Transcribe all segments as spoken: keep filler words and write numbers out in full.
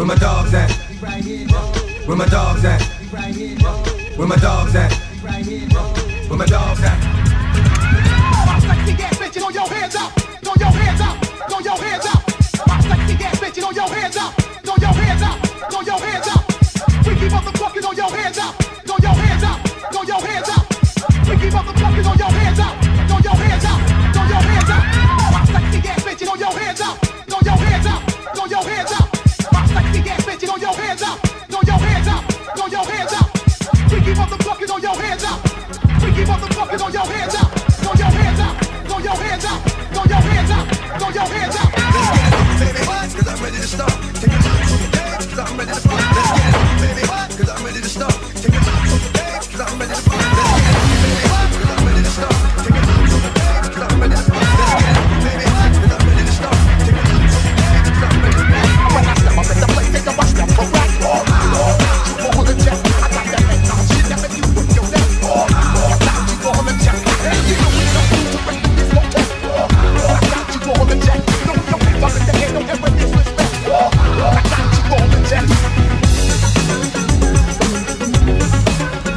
Where my dogs at? Where my dogs at? Where my dogs at? Where my dogs at? My sexy ass bitch, throw your hands up, throw your hands up, throw your hands up. My sexy ass bitch, throw your hands up, throw your hands up, throw your hands up. Freaky motherfucker, throw your hands up, throw your hands up, throw your hands up. Freaky motherfucker, throw your hands up, throw your hands up, throw your hands up. My sexy ass bitch, throw your hands up, throw your hands up, throw your hands up. My sexy ass bitch, throw your hands up, throw your hands up, throw your hands up. Freaky motherfucker, throw your hands up. Freaky motherfucker, throw your hands up, throw your hands up, throw your hands up, throw your hands up, throw your hands up. Let's get it, baby, hot, cause I'm ready to start. Take a look to the dance, cause I'm ready to fight. Let's get it, baby, hot, cause I'm ready to start. Take a look to the dance, cause I'm ready to fight. Let's get it, baby, hot, cause I'm ready to start. Take a look to the dance, cause I'm ready to fight. Let's get it, baby, hot, cause I'm ready to start. Take a look to the dance, cause I'm ready to fight. When I step up in the place, take a watch them correct. Oh, you for the check, I got that neck, now shit that make you with your neck. Oh, I got you for the check, and you know we don't need to break this one check. I got you for the check, you know you ain't fucking the head, don't ever disrespect. I got you for the check.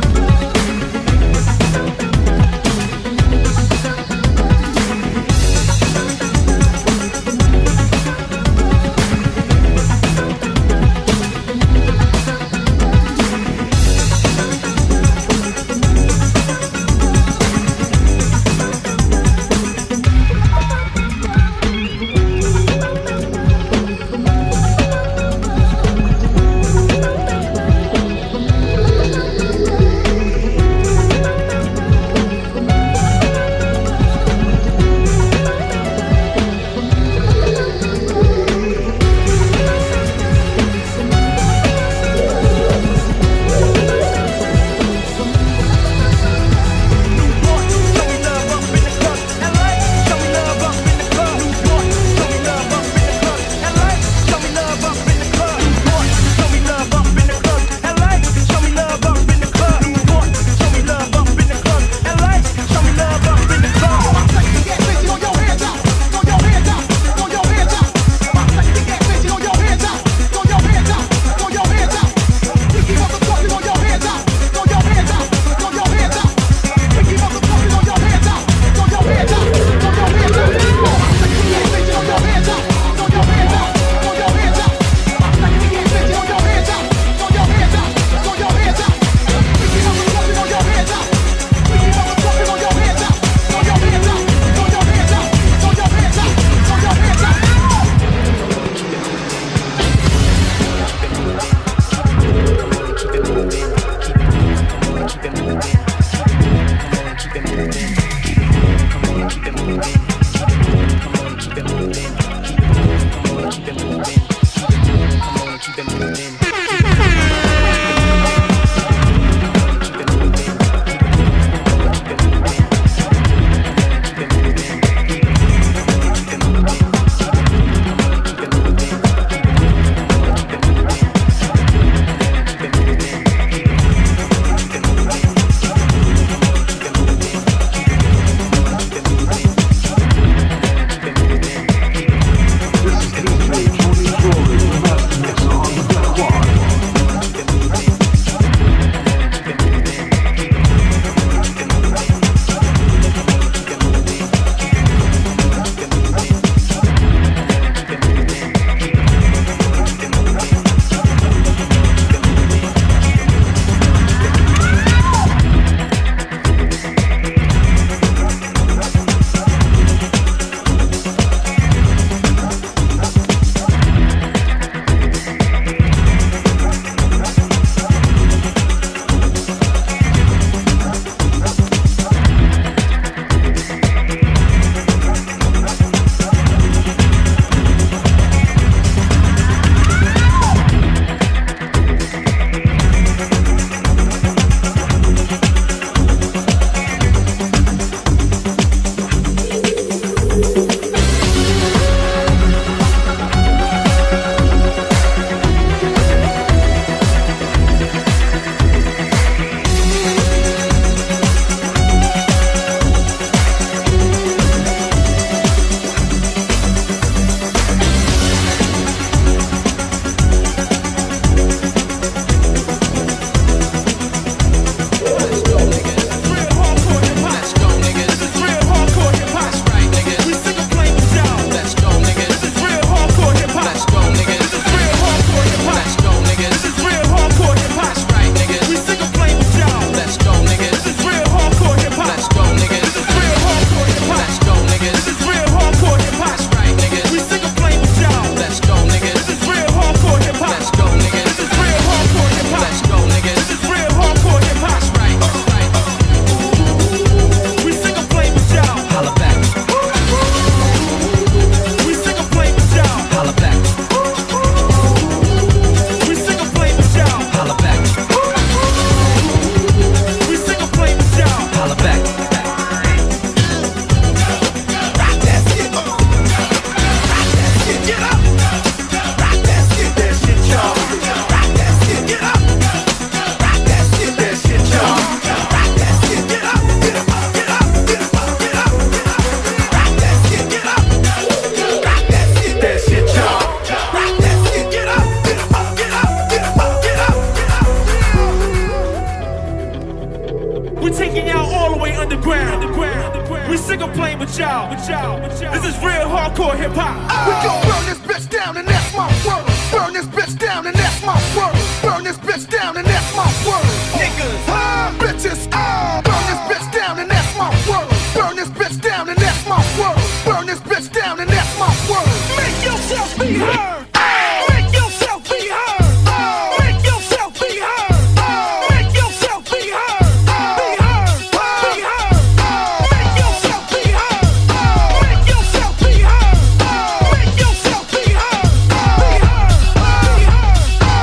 underground. We sick of playing with y'all. This is real hardcore hip hop. We gon' burn this bitch down and that's my word. Burn this bitch down and that's my word. Burn this bitch down and that's my word. Niggas, huh? Bitches, ah. Burn this bitch down and that's my word. Burn this bitch down and that's my word. Burn this bitch down and that's my word. Make yourself be heard. Make yourself be heard. Make yourself be heard. Make yourself be heard. Be heard. Be heard. Make yourself be heard. Make yourself be heard. Make yourself be heard. Be heard. Be heard.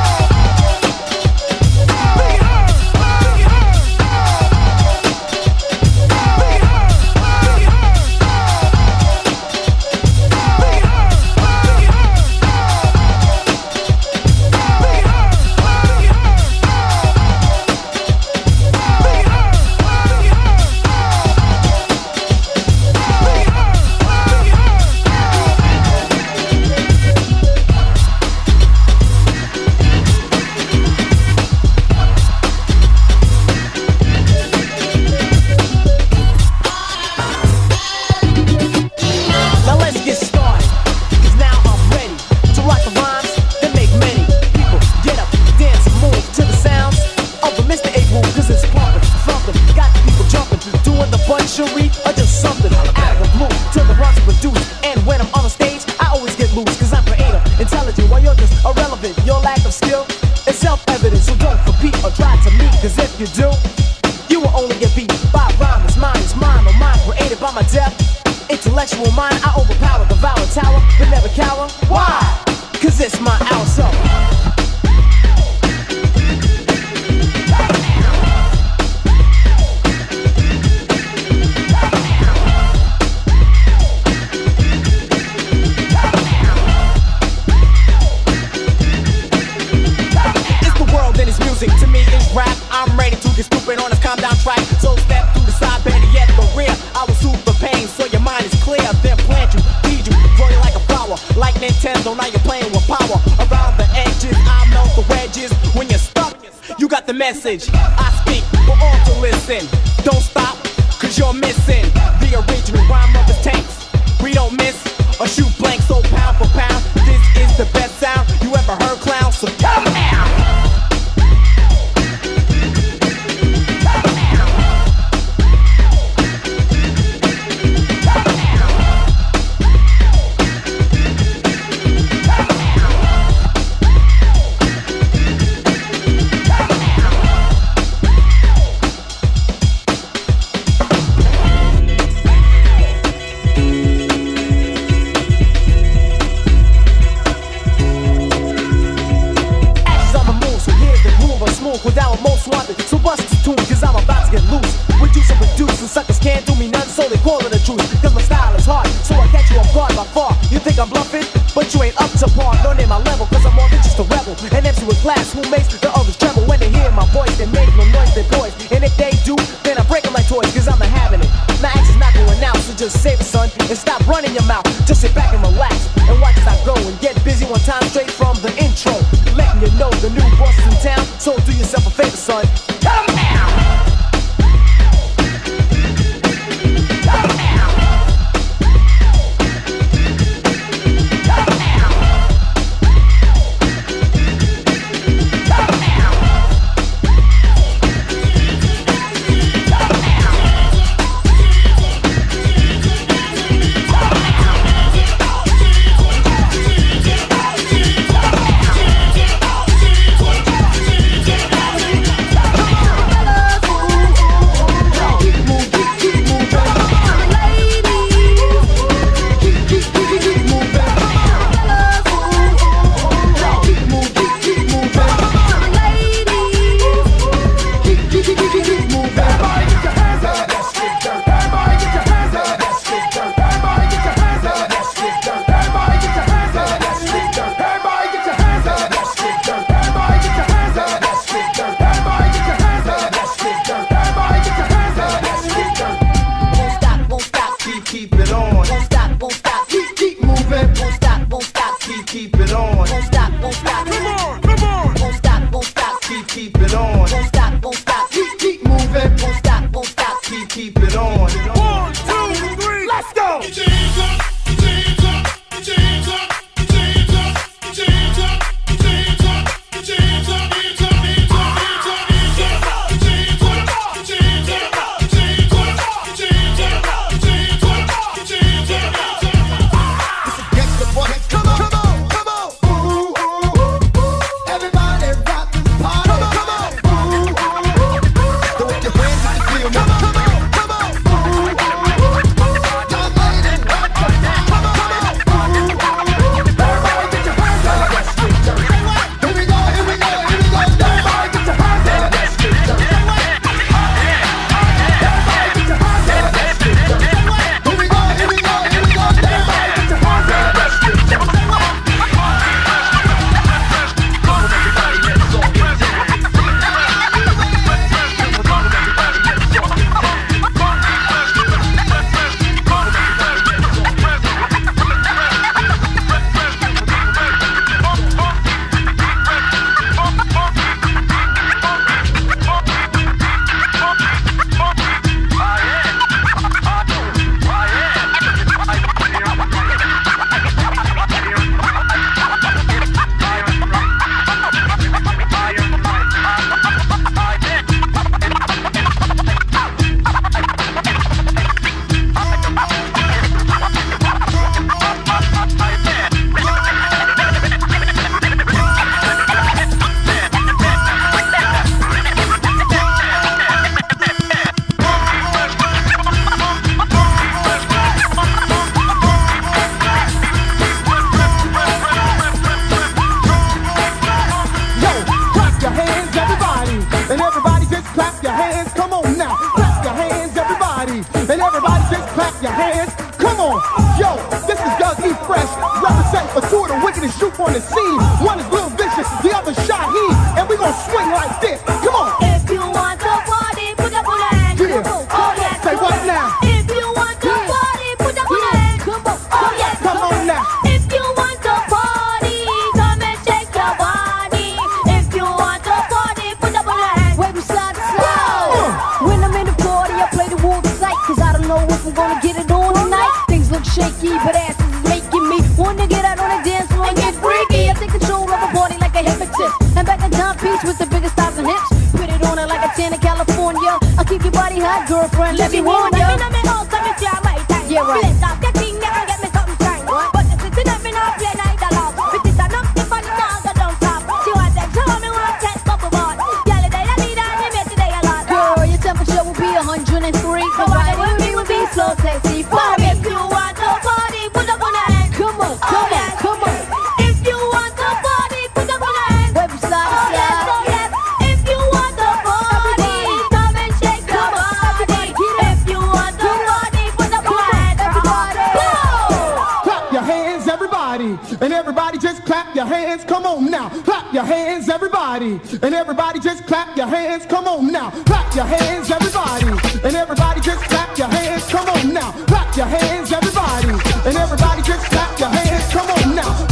Be heard. Be Now let's get started, cause now I'm ready to rock the rhymes that make many people get up, dance, and move to the sounds of the Mister A Groove, cause it's pumping, thumping, got the people jumping, doing the butchery or just something out of the blue to the rhymes produce. And when I'm on the stage, I always get loose, cause I'm creative, intelligent, while you're just irrelevant. Your lack of skill is self-evident, so don't compete or try to meet, cause if you do, you will only get beat by rhymes. Mine is mine, or mine created by my death. Intellectual mind, I overpower, devour, tower, but never cower. Why? Cause it's my hour, so it's the world and its music, to me it's rap. I'm ready to get stupid on this calm down track. So step through the side, better yet the rear. I will soothe the pain so your mind is clear. Then plant you, feed you, grow you like a flower. Like Nintendo, now you're playing with power. Around the edges, I melt the wedges. When you're stuck, you got the message. I speak for all to listen. Don't stop, cause you're missing the original rhyme of the tanks. We don't miss or shoot blank, so pound for pound, this is the best sound you ever heard, clown. So come down. Without most wanted, so bust the tune, cause I'm about to get loose. Reduce and produce, and suckers can't do me nothing, so they call it a truce. Cause my style is hard, so I catch you off guard by far. You think I'm bluffing, but you ain't up to par. Don't name my level, cause I'm more than just a rebel. An M C with class who makes the others tremble. When they hear my voice, they make no noise, they poise. And if they do, then I break them like toys, cause I'm the having it. My action's not going out, so just save it, son, and stop running your mouth. Just sit back and relax, and watch as I go and get busy one time straight from the intro. Letting you know the new boss is in town, so do yourself a favor, son. Come down. Come down. Come down. Come down. Come down. keep it on. One, two, three, let's go. Get your hands up, get your hands up, get your hands up, get your hands up, get your hands up, get your hands up, get your hands up, hands up, hands up, hands up, hands up, get your hands up, get your hands up, get your hands up, get your hands up, get your hands up, get your hands up, hands up. It's against the boy. Come on, come on, come on. Ooh, ooh, ooh. Everybody rock this party. Come on, come on. Ooh, ooh, ooh. Throw up your hands if you feel me. Come on, come on, come on. Ooh, ooh, ooh. Y'all ladies rock the party. Come on, come on. Ooh, ooh. Everybody get your hands up. Let's get dirty. Here we go, here we go, here we go. Everybody get your hands up. Let's get dirty. Everybody get your hands up. Let's get dirty. Here we go, here we go, here we go. Everybody get your hands up. Let's get dirty. Yo, clap your hands, everybody, and everybody just clap your hands. Come on now, clap your hands, everybody, and everybody just clap your hands. Come on, yo, this is Doug E. Fresh, represent for two of the wickedest youth on the scene. One is Lil Vicious, the other Shaheed, and we gon' swing like this. Come on, If you want to party, put up your hands. yeah. Oh yes. Say what now? If you want to party, put up your hands. Oh yes. Come on now. If you want to party, come and shake your body. If you want to party, put up your hands. Wave them side to side. When I'm in the party, I play the wolf sight, cause I don't know if I'm gonna get it on tonight. Things look shaky, but ass is making me wanna get out on the dance floor and get freaky. I take control of a party like a hypnotist, and back a timepiece with the biggest thighs and hips. Put it on it like a tan in California. I'll keep your body hot, girlfriend. Let me warn ya. Yeah, right. Girl, your temperature will be one hundred three. So riding with me will be slow, sexy. But if you want to party, put up on your hands. Come on, come on, come on. If you want to party, put up on your hands. Wave them side to side. Oh yes, if you want to party, come and shake your body. If you want to party, put up your hands. Everybody, Clap your hands, everybody, and everybody just clap your hands. Come on now, clap your hands, everybody, and everybody just clap your hands. Come on now, clap your hands, everybody, and everybody just clap your hands. Come on now, clap your hands, everybody, and everybody just clap your hands. Come on now.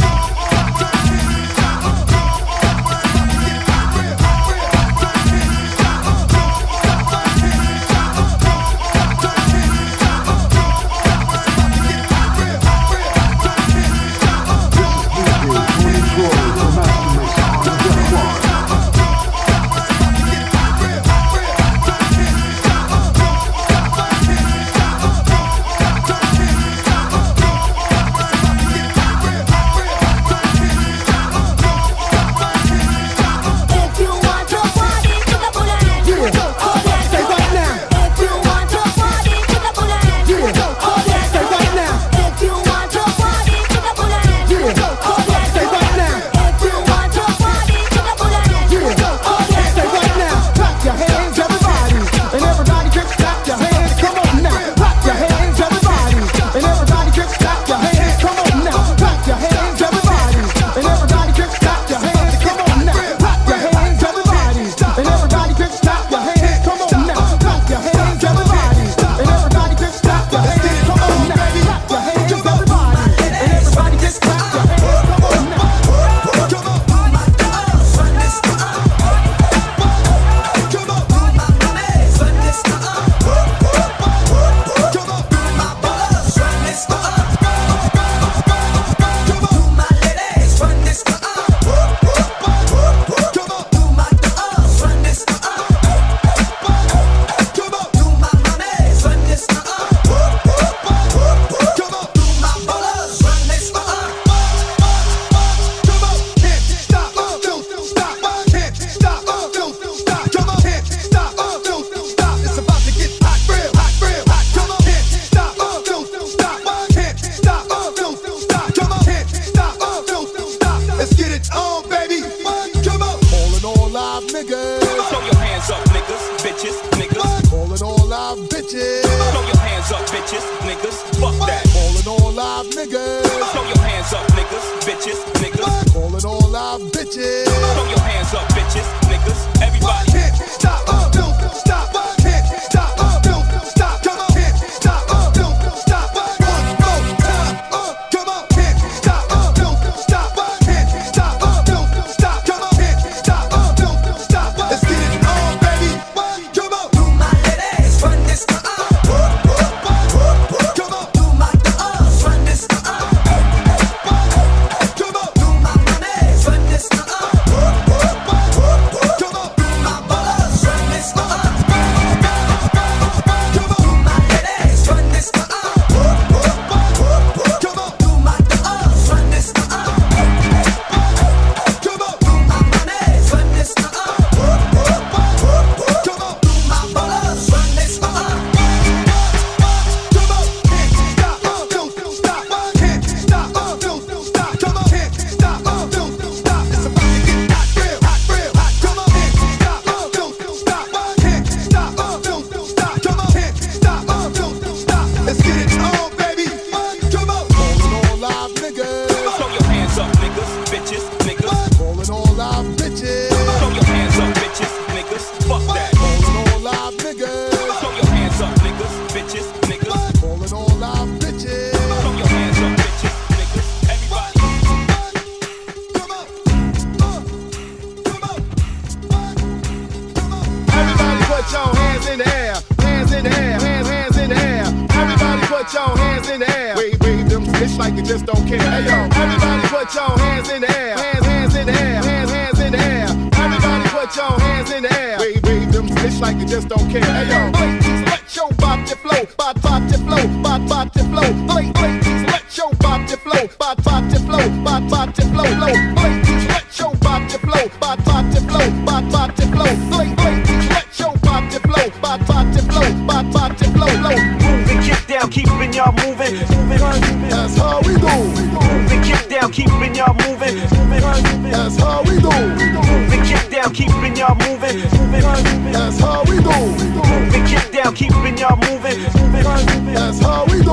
bitches. Throw your hands up, bitches, niggas, fuck that. Calling all live niggas. Throw your hands up, niggas, bitches, niggas. Calling all live bitches. Throw your hands up, bitches, niggas, everybody. Can't stop, uh, don't stop, can't stop, uh, don't stop, come on, can't stop, uh, don't stop, one more time, uh, come on, can't stop, uh, don't stop, can't stop, uh, don't stop, come on, can't stop, uh, don't stop, let's get it on, baby, come on, do my ladies, run this, uh, come on, do my, uh, run this, uh, come on, do my money, run this, uh, like you just don't care. Hey yo, everybody put your hands in the air. Hands, hands in the air. Hands, hands in the air. Everybody put your hands in the air. Wave, wave them fish like you just don't care. Hey yo, ladies, let your body flow. Body, body flow. Body, body flow. Ladies, let your body flow. Body, body flow. Body, body flow. Ladies, let your body flow. Body, body flow. Body, body flow. Ladies, let your body flow. Body, body flow. Body, body flow. Moving, kick down, keeping y'all moving. Moving, that's how we do. Moving, kick down, keeping y'all moving. Moving, that's how we do. Moving, kick down, keeping y'all moving. Moving, that's how we do. Moving, kick down, keeping y'all moving. Moving, that's how we do.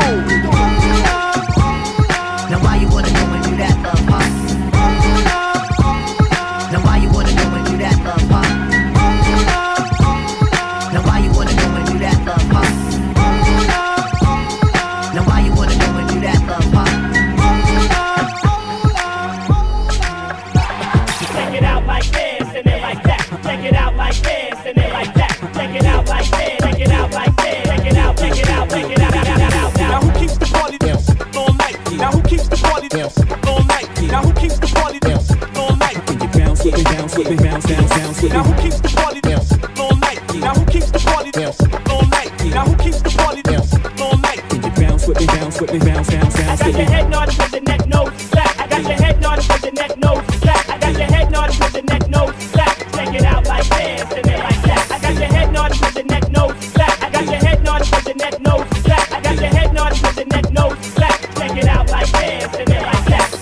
Now why you wanna go and do that, love, huh? Now why you wanna go and do that, love, huh? Now why you wanna go and do that, love, huh? Now why you wanna go and do that, love, huh? Take it out like this and then like that. Take it out like this and then like that. Take it out like this. Take it out like this. Take it out. Take it out. Take it out. Out. Out. Out. Now who keeps the party all night? Now who keeps the party all night? Now who keeps the party all night? Bounce with me, bounce with me, bounce, bounce, bounce with me. Now who keeps the party all night? Now who keeps the party all night? Now who keeps the party all night? Bounce with me, bounce with me, bounce, bounce, I bounce got with your me. head nodding cause your neck nose flat. I got your head nodding cause your neck nose flat. I got your head nodding cause your neck nose flat. Take it out like this and then like that. I got your head nodding cause your neck nose flat. I got your head nodding cause your neck nose flat. I got your head nodding cause your neck nose flat. Take it out like this and then like that.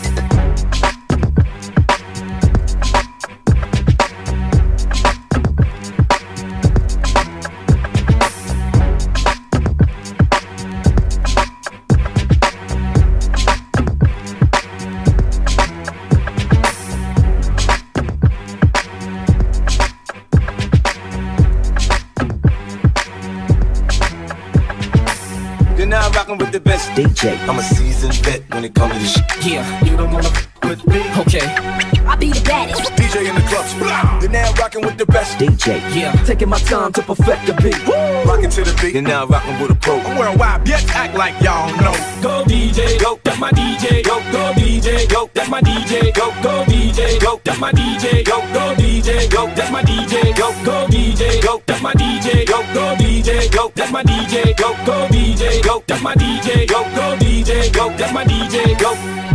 You're now rocking with the best D J. I'm a seasoned vet when it comes to this shit. Yeah, You don't wanna f with me. okay, I be the baddest. D J in the clubs. You're now rocking with the best. D J. yeah. Taking my time to perfect the beat. Rocking to the beat. You're now rocking with a pro. I'm worldwide, bitch. Act like y'all know. Go D J, go, that's my D J, go, go D J, go, that's my D J, go, go D J, go, that's my D J, go, go D J, go, that's my D J, go, go D J, go, that's my D J, go, go D J, go, that's my D J, go, go D J, go, that's my D J, go, go D J, go, that's my D J, go.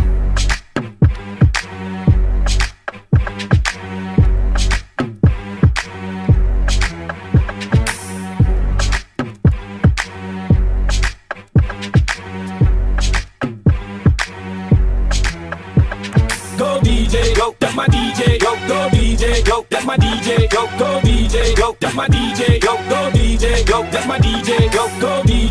Go D J, go, that's my D J, go, go D J, go, that's my D J, go, go D J, go, that's my D J, go, go D J, go, that's my D J, go, go D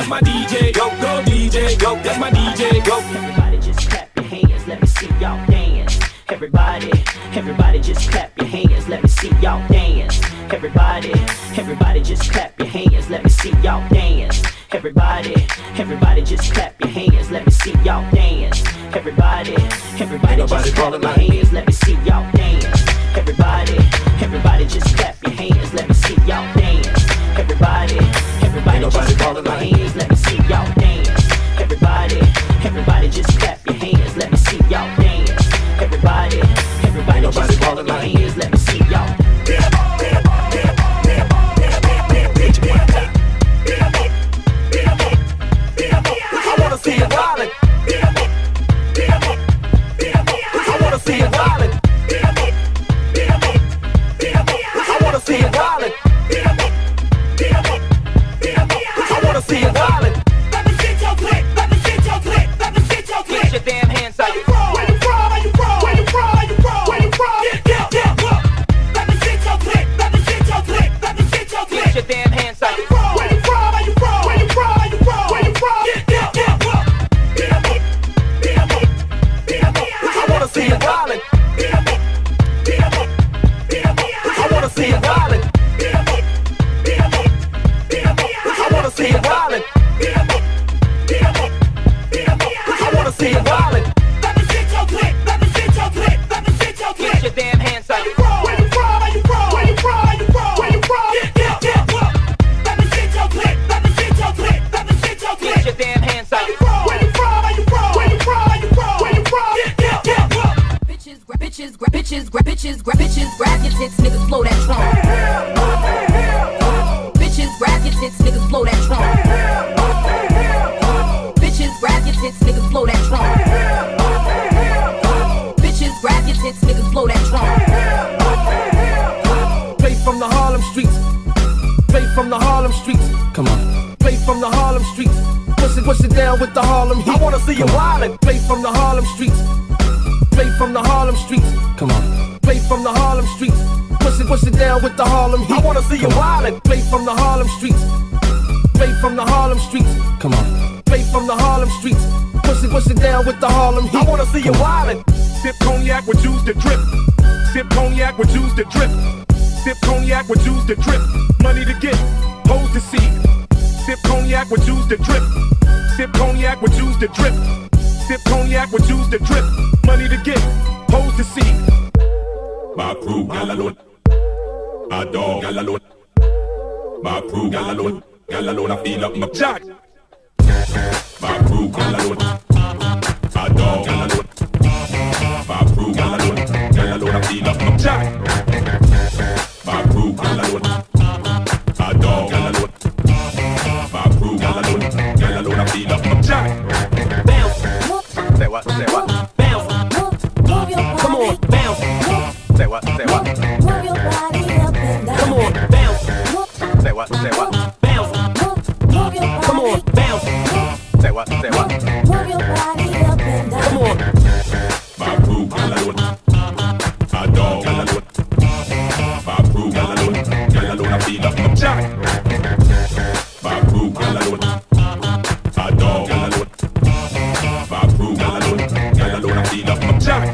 that's my D J. Go, go D J, go, that's my D J. Go. Everybody just clap your hands, let me see y'all dance. Everybody, everybody just clap your hands, let me see y'all dance. Everybody, everybody just clap your hands, let me see y'all dance. Everybody, everybody just clap your hands, let me see y'all dance. Everybody, everybody just clap your hands, let me see y'all dance. Everybody, everybody just clap your hands, let me see y'all dance. Everybody, everybody just clap your hands, let me see y'all dance. Everybody, everybody just clap your hands, let me see y'all dance. Everybody, everybody just clap your hands, let me see y'all. I wanna see you wildin'. I wanna see you wildin'. I wanna see you wildin'. I wanna see you wildin'. Let me get your click, let me get your click, let me get your click. Get your damn hands up. Where you from? Where you from? Where you from? Where you from? Where you from? Where you from? Yeah, yeah, yeah. Let me get your click, let me get your click, let me get your click. Get your damn hands up. Where you from? Where you from? Where you from? Where you from? Where you from? Yeah, yeah, yeah. I wanna see you wildin'. I wanna see you wildin'. I wanna see you wildin'. I wanna see you wildin'. Let me get your click, let me get your click, let me get your click. Get your damn hands up. Where you from? Where you from? Where you from? Where you from? Where you from? Yeah, yeah, yeah. Let me get your click, let me get your click, let me get your click. Get your damn hands up. Where you from? Where you from? Where you from? Where you from? Where you from? Yeah, yeah, yeah. Bitches, gra- bitches, gra- bitches, gra- bitches, gra- bitches, grab your tits, niggas blow that drum. Bitches, grab your tits, niggas blow that drum. Bitches, grab your tits, niggas blow that drum. Bitches, grab your tits, niggas blow that drum. Play from the Harlem streets. Play from the Harlem streets. Come on. Play from the Harlem streets. Push it, push it down with the Harlem heat. I wanna see you wildin'. Play from the Harlem streets. Play from the Harlem streets. Come on. Play from the Harlem streets. Push it, push it down with the Harlem heat. I wanna see you wildin'. Play from the Harlem streets. Play from the Harlem streets. Come on. Play from the Harlem streets. Push it, push it down with the Harlem heat. I wanna see you wildin'. Sip cognac with juice to drip. Sip cognac with juice to drip. Sip cognac with juice to drip. Money to get, hoes to see. Sip cognac with juice to drip. Sip cognac with juice to drip. Sip cognac with juice to drip. Money to get, hoes to see. My crew, gal alone. A dog, gal alone. My crew, gal alone. Gal alone, I feel up my Jack. My crew, gal alone. A dog, gal alone. My crew, gal alone. Gal alone, I feel up my Jack. My crew, gal alone. A dog, gal alone. My crew, gal alone. Gal alone, I feel up my Jack. Bounce, Say what? Say what? bounce, come on, bounce, Say what? Say what? come on, bounce, Say what? Say what? bounce, come on, bounce, Say what? Say what? come on. My crew, gal alone. A dog, gal alone. My crew, gal alone. Gal alone, I feel up my Jack. My crew, gal alone. A dog, gal alone. My crew, gal alone. Gal alone, I feel up my Jack.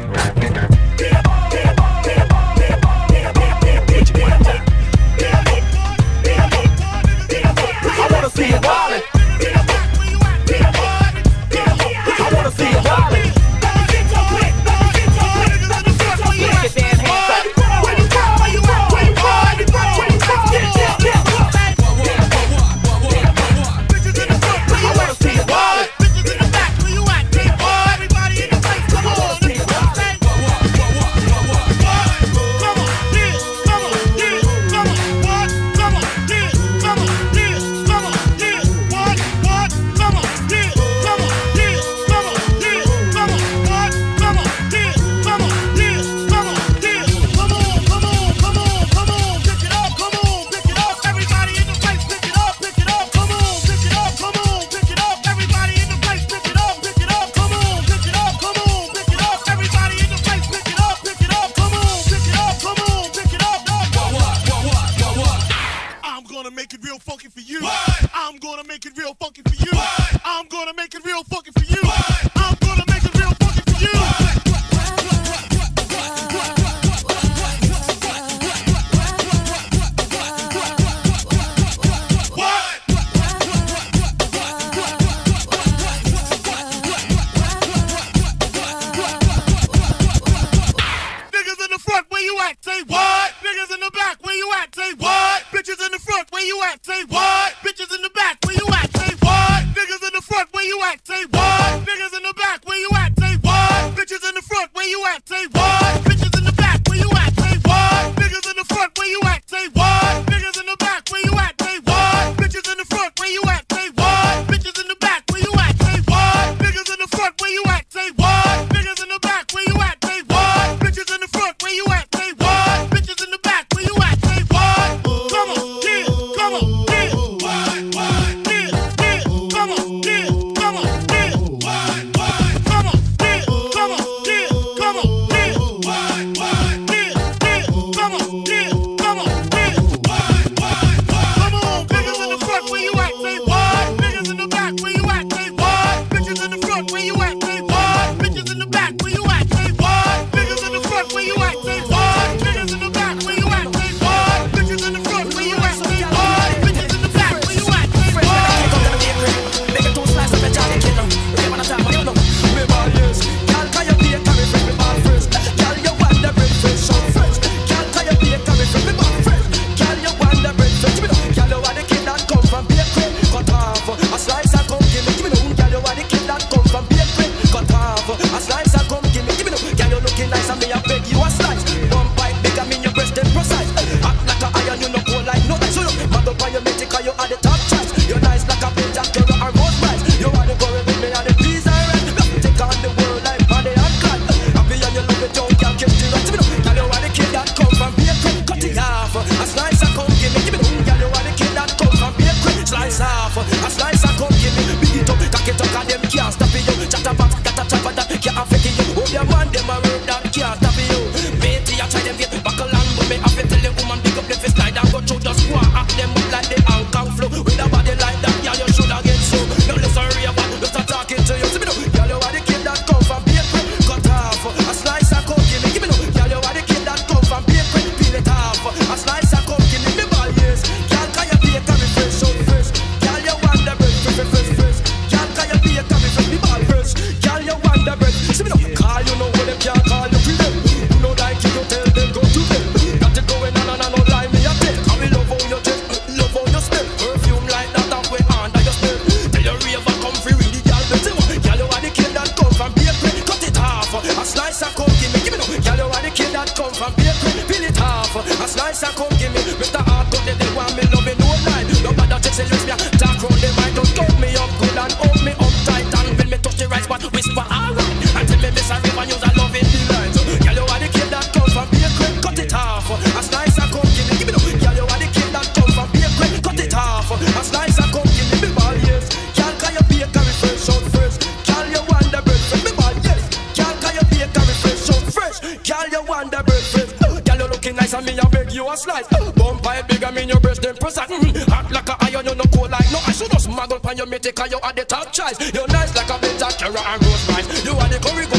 I wanna see you wildin'. I wanna see you wildin'. Get your damn hands up. I wanna see you wildin'. I'm gonna make it real funky for you. gonna make it real fucking for you. I'm gonna make it real fucking for you. Niggas in the front, where you at? Say what? Niggas in the back, where you at? Say what? Bitches in the front, where you at? Say what? Bitches in the back, where you at? Say what? Niggas in the front, where you at? Say what? Niggas in the back, where you at? Say what? Bitches in the front, where you at? Say what? Bitches in the back, where you at? Say what? Niggas in the front, where you at? Say what? Niggas in the back, where you at? Say what? Bitches in the front, where you at? Say what? Bitches in the back, where you at? Say what? Niggas in the front, where you at? Say what? Niggas in the back, where you at? Say what? Bitches in the front, where you at? Say what? Bitches in the back, where you at? Say what? Come on, yeah, come on, yeah. What, what, yeah, yeah, come on, yeah, come on, yeah. What, what, come on, yeah, come on, yeah, come on, yeah. What, what, yeah, yeah, come on, yeah, come on, yeah. What, what, come on, niggas in the front, where you at? Say what? Niggas in the back, where you at? Say what? Bitches in the front, where you at? Say what? Bitches in the back, where you at? Say what? Niggas in the front, where you at? Say what? Niggas in the back, where you at? Say what? Bitches in the front, where you at? Say what? Bitches in the back, where you at? Say what? Make it two slices of a Johnny Killer. Remember the time when you know. Me ball yes. Girl, can you be a carry from me ball first? Girl, you want the bread fresh on fresh. Girl, can you be a carry from me ball first? Girl, you want the bread fresh. Give me no. Girl, you want the kid that come from bakery. Cut off a slice and come give me. Give me no. Girl, you want the kid that come from bakery. Cut off a slice and come give me. Give me no. Girl, you looking nice and me I beg you a slice. One bite big and mean your breast then precise. Hot like a iron, you no cold like no ice. So look, mad up on your mate 'cause you are the top choice. You're nice like a bitch and curry and roast rice. You are the curry with me and the peas and rice. Take on the world like body and clot. Happy and you love it, don't can't catch the right. Give me no. Girl, you are the kid that come from bakery. Cut it off a slice and come give me. Give me no. Girl, you are the kid that come from bakery. Slice off a slice and come give me. Big it up, cock it up 'cause them can't stop you. Chatter box, got a chopper that can't affect you. Oh, your man, them a word that can't stop you. Matey, I try them get buckle and but me have to tell the woman big up the fist slide and go through the squad. Act them up like the Hong Kong flow. With a body like that, yeah, you should have get so. Now listen real bad, just start talking to you. See me no, girl, you are the kid that come from bakery. Cut off a slice and come give me. Give me no, girl, you are the kid that come from bakery. Peel it off a slice and come give me. Me ball yes, girl, can you be a carry fresh so fresh? Girl, you want the bread fresh fresh fresh. Girl, can you be a carry fresh? Me ball fresh. Girl, you want the bread. See me no, call you know what them can't call you for them. You know like you don't tell them go to them. Got it going on and I don't lie me a tell. I will love how you dress, love how you smell. Perfume like that that way under your smell. Tell your raver come free with the girl better. Girl, you are the kid that come from bakery. Cut it off a slice and come give me. Give me no. Girl, you are the kid that come from bakery. Peel it off a slice and come give me. Mister Hard cut they want me loving no night. Nobody take serious me. Talk round them right, just cut me up good and hold me up tight and when me touch the right spot whisper alright. Until me miss a river use a loving delight. Girl, you are the kid that come from bakery. Cut it off a slice and come give me. Give me no. Girl, you are the kid that come from bakery. Cut it off a slice and come give me. Me ball yes. Girl, can you be a carry fresh out fresh? Girl, you want the bread fresh. Me ball yes. Girl, can you be a carry fresh out fresh? Girl, you want the bread fresh. Girl, you looking nice and me I beg you a slice. Bump pipe big and mean your breast then precise. Mm-hmm. Hot like a iron, you no cold like no ice. You just muggle pan your mate 'cause you are the top choice. You're nice like a bitch and carrot and roast rice. You are the curry